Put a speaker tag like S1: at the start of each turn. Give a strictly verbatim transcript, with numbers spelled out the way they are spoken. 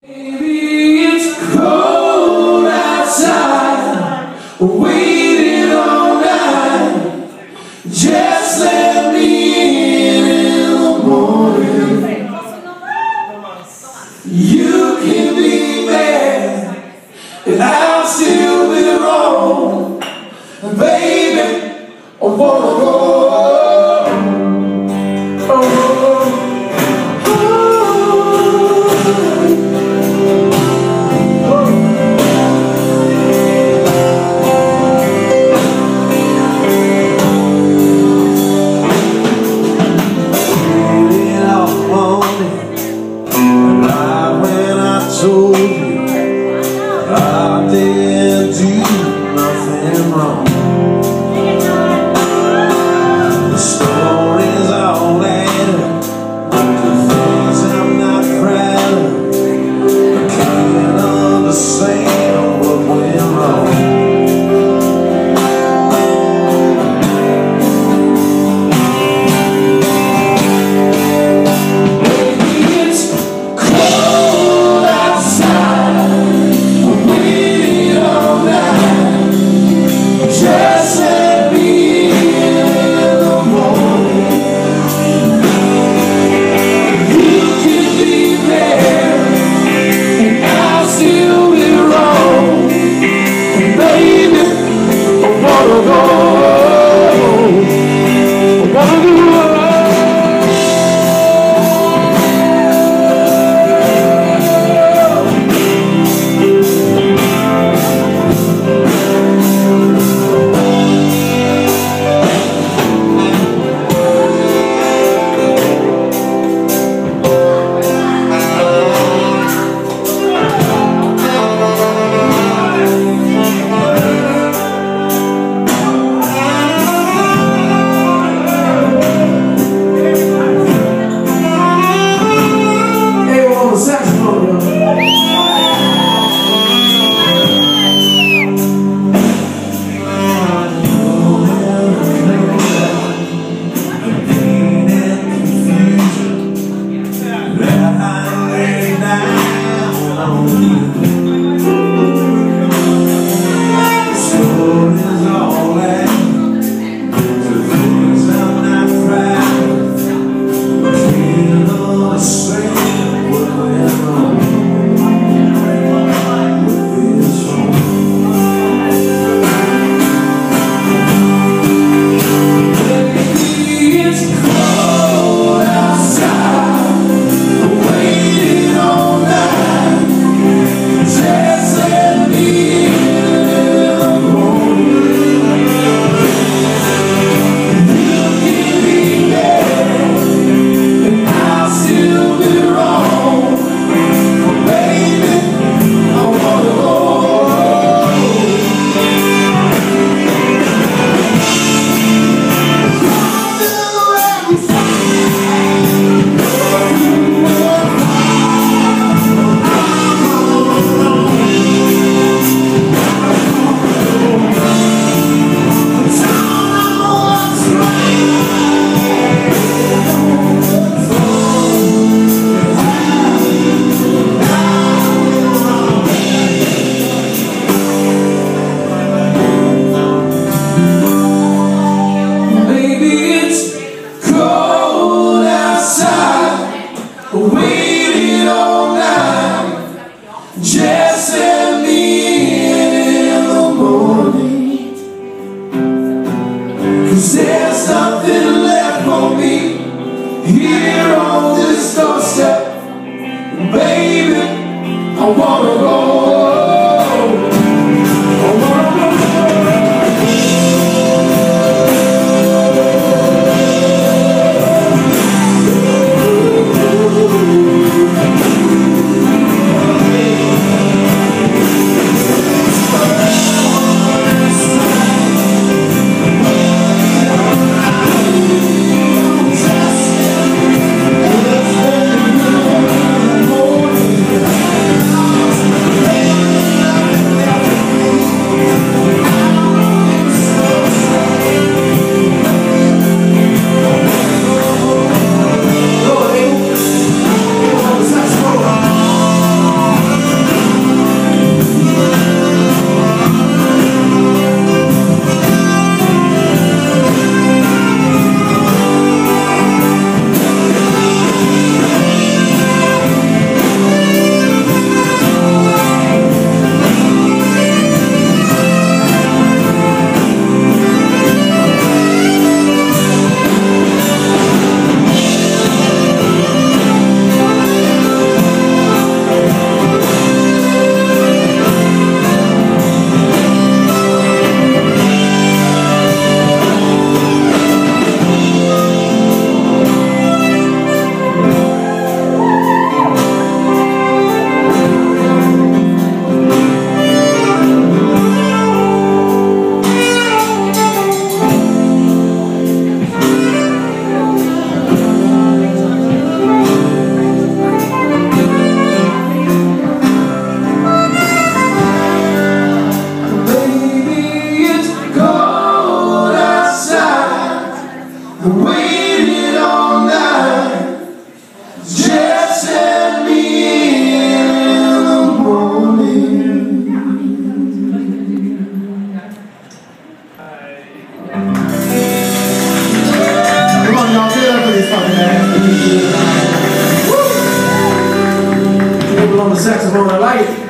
S1: Maybe it's cold outside, waiting all night. Just let me in in the morning. You can be mad, and I'll still be wrong. Baby, I wanna go. Told you I didn't do nothing wrong. The stories all add up, the things I'm not proud of. I can't understand what went wrong. Waiting all night, just let me in in the morning. Cause there's nothing left for me here on this doorstep. Baby, I wanna go. I wanna go.
S2: Hey!
S1: waited all night, just send me in the morning. Come on, y'all, get up for these fucking ass. People on the saxophone, I like it.